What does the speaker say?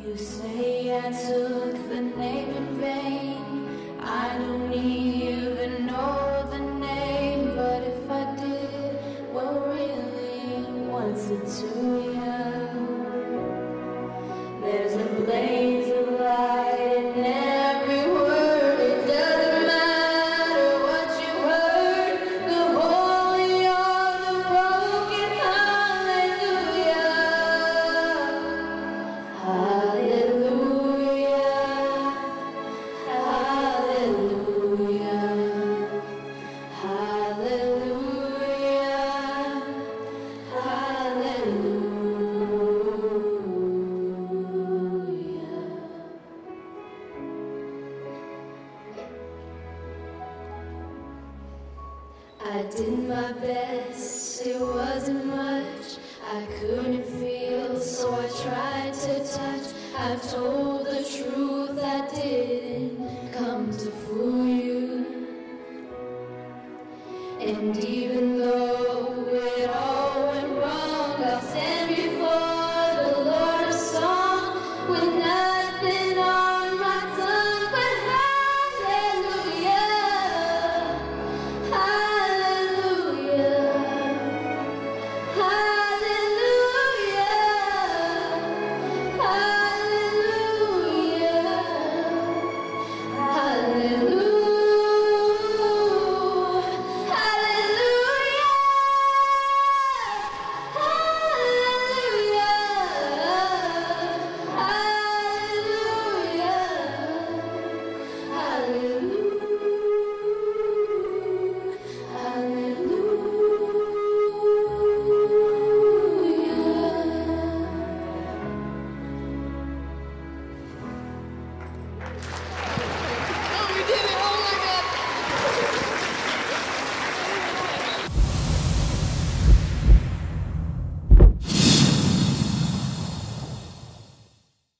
You say I took the name in vain. I don't even know the name, but if I did, well really, what's it to you? There's a blaze of light in every word. It doesn't matter what you heard. The holy or the broken, hallelujah. Hallelujah, hallelujah, hallelujah, hallelujah. I did my best, it wasn't much. I couldn't feel, so I tried to touch. I've told the truth, I didn't come to fool you. And even